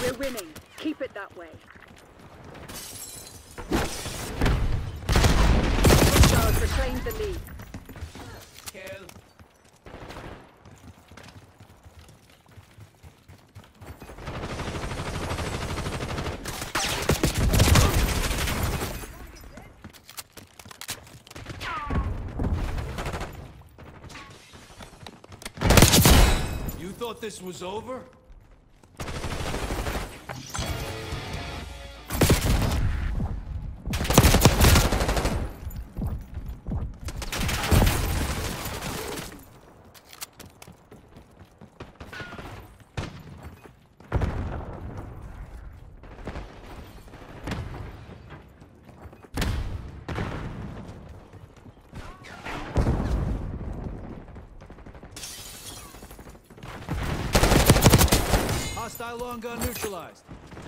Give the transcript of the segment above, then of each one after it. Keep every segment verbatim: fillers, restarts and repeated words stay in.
We're winning. Keep it that way. Hostiles reclaimed the lead. Kill. You thought this was over? Hostile long gun neutralized.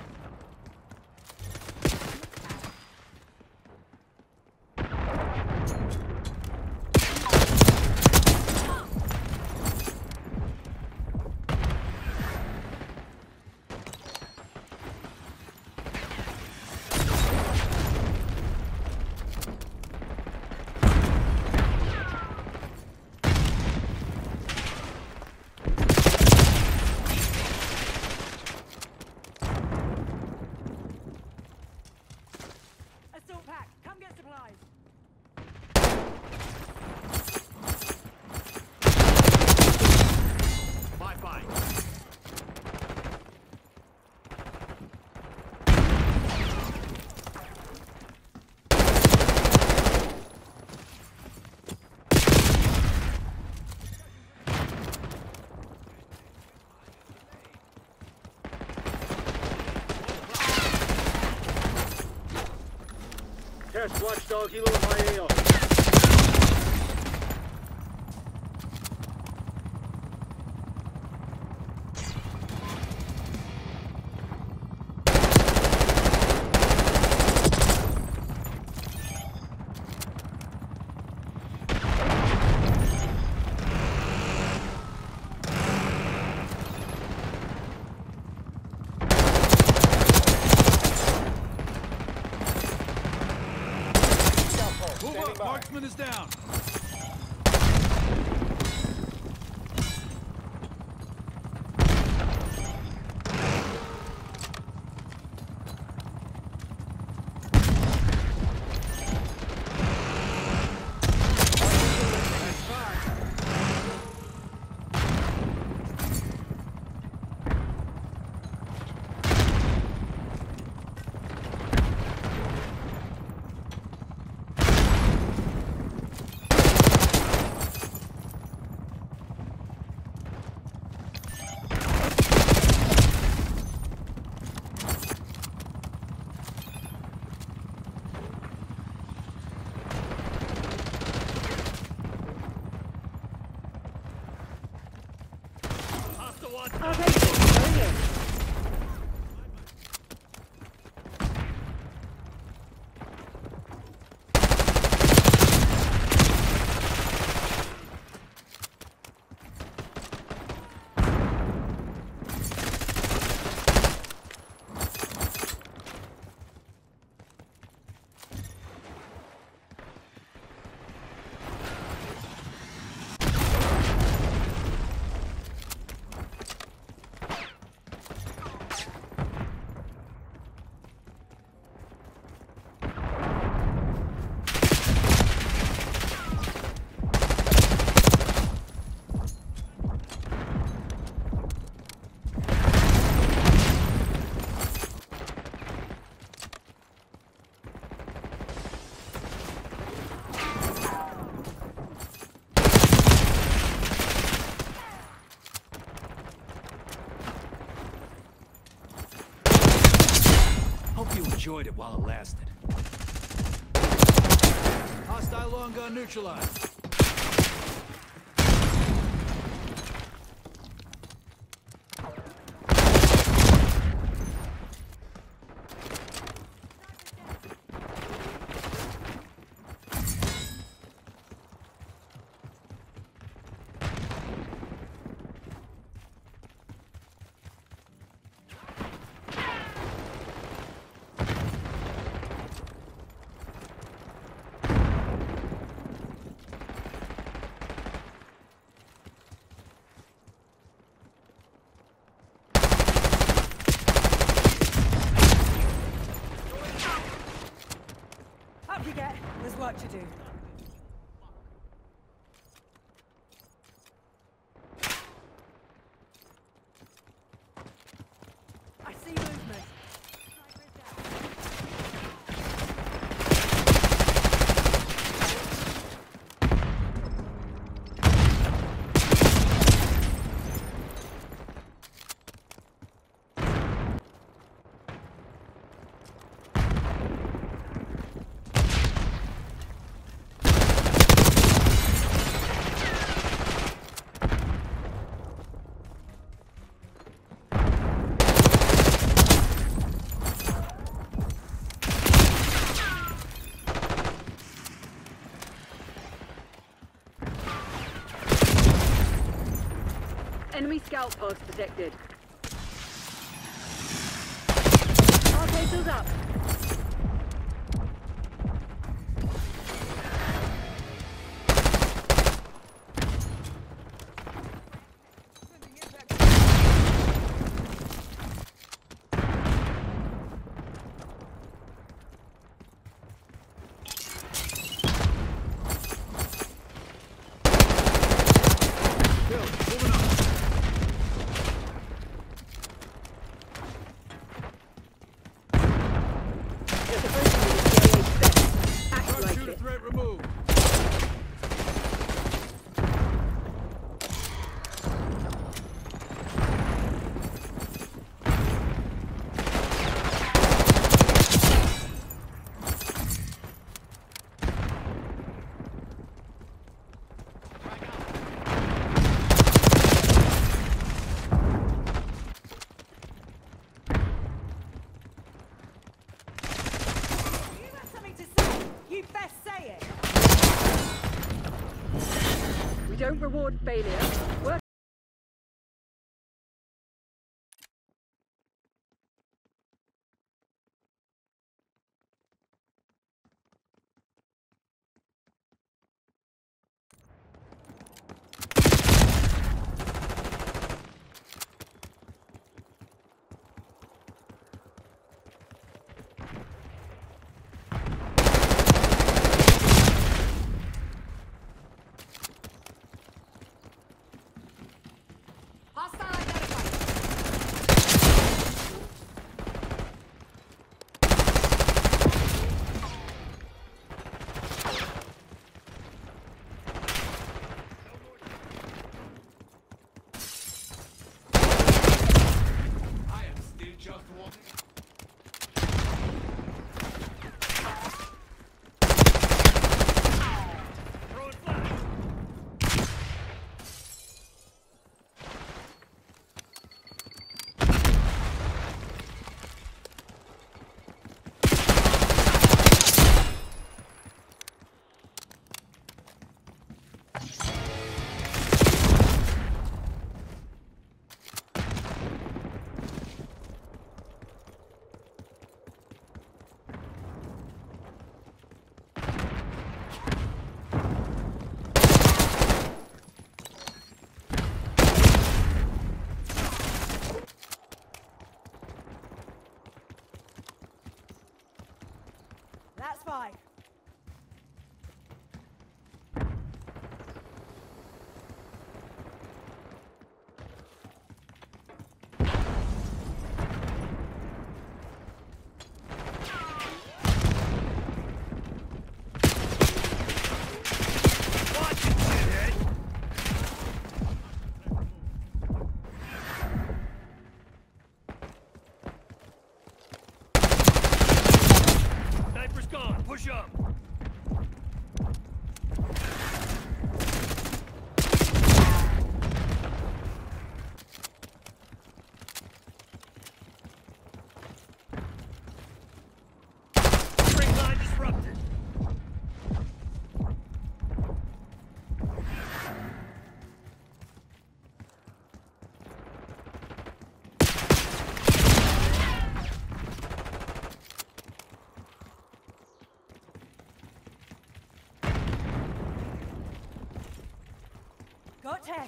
Test watchdog helo in my A O. Marksman is down. Our base is brilliant. Hope you enjoyed it while it lasted. Hostile long gun neutralized. There's work to do. I see movement. Enemy scout post detected. Arcade build up. Bill, moving up. You're supposed to be the C I A spec. Act like Sharpshooter it. threat removed. You have something to say. You best say it. We don't reward failure. Work. Hostile identified. I am still just walking. Throwing flash. That's five. Watch it, shithead. Sniper's gone. Push up. Spring line disrupted. Got ten.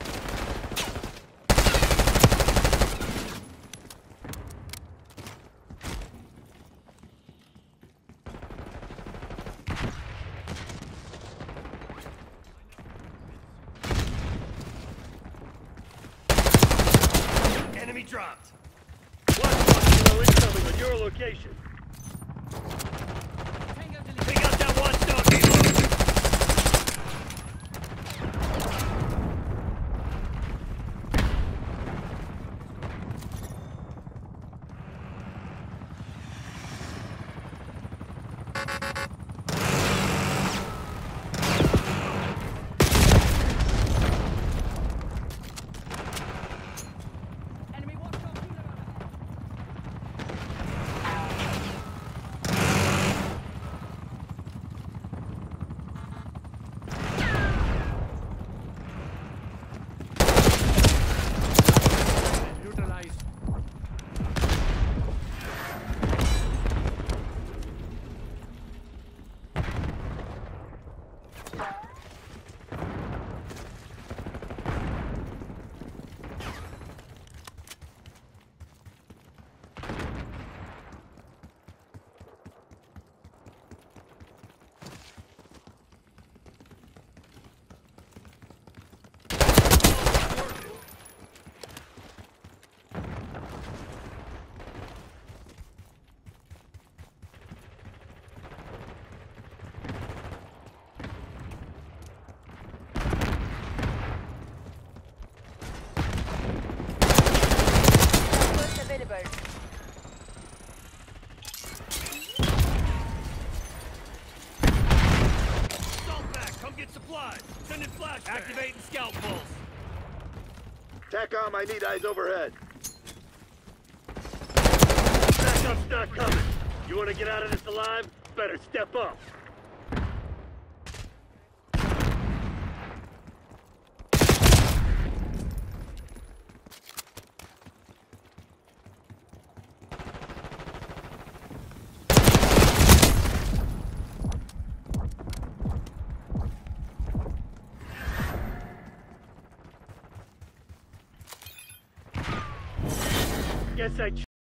First available. Assault back. Come get supplies. Sending flash. Activating scout pulse. TACOM, I need eyes overhead. Backup's not coming. You want to get out of this alive? Better step up. Guess I